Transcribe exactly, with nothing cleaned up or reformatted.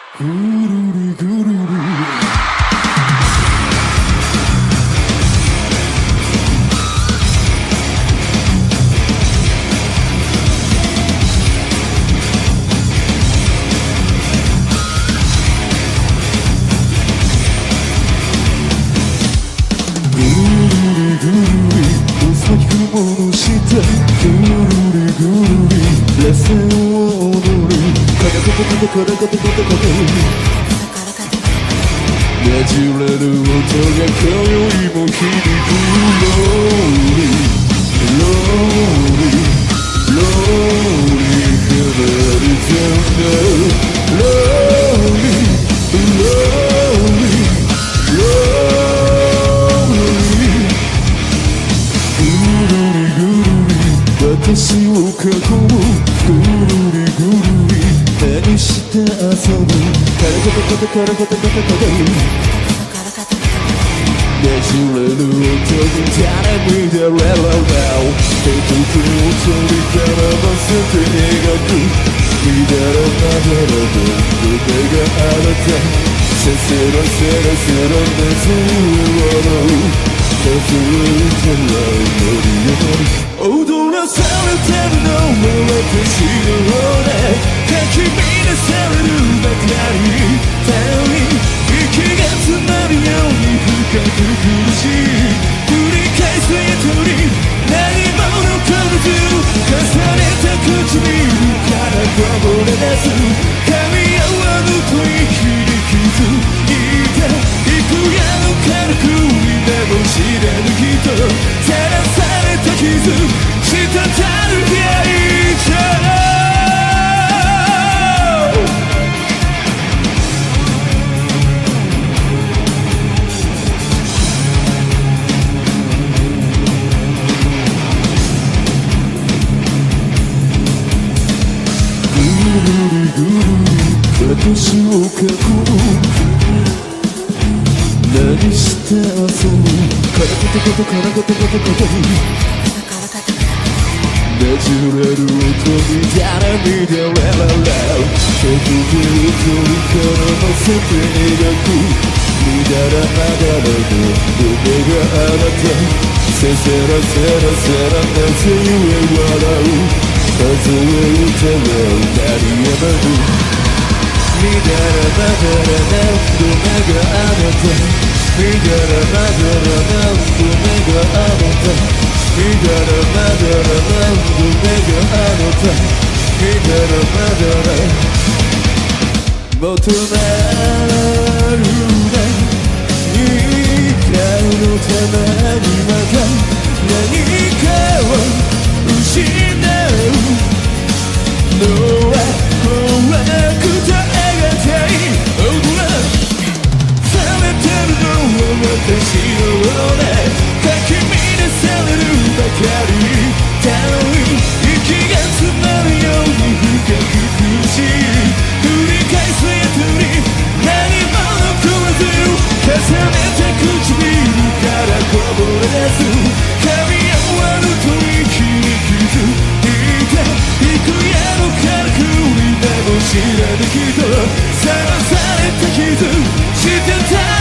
ぐるりぐるり先雲の下ぐるりぐるり螺旋を踊るカタカタカタカタカタカタカタねじれる音が今宵も響くローリーローリーローリー離れてるローリーローリーローリー私を囲むぐるりぐるり何して遊ぶカラカタカタカラカタカタカタねじれる音に誰見てれられ一つを取り絡ませて描くみだらなだらと夢があなたせせらせらせら熱を笑う数えてないのに踊らされてるのは私の方でかき乱されるばかり頼り息が詰まるように深く苦しい繰り返すやとり何も残らず重ねた唇からこぼれ出す噛み合わぬ吐息に気づいた幾夜の軽く夢も知らぬ人さらされた傷滴る愛情ぐるりぐるり私を囲む何して遊ぶカラカタカタカラカタカタカタねじれる音に誰見てれられ手首を取り絡ませて描くみだらなだらと夢があなたせせらせらせら熱ゆえ笑う数え歌が鳴りやまぬみだらなだらな夢があなたみだらなだらな夢があなたみだらなだらな夢があなたみだらなだら求めるなにかのためにまた何かを失うのは怖くてあがたい踊らされてるのは私の方でかき乱されるばかり頼り息が詰まるように深く苦しい繰り返すやとり何も残らず重ねた唇からこぼれ出す噛み合わぬ吐息に気づいた幾夜の軽く夢も知らぬ人さらされた傷してた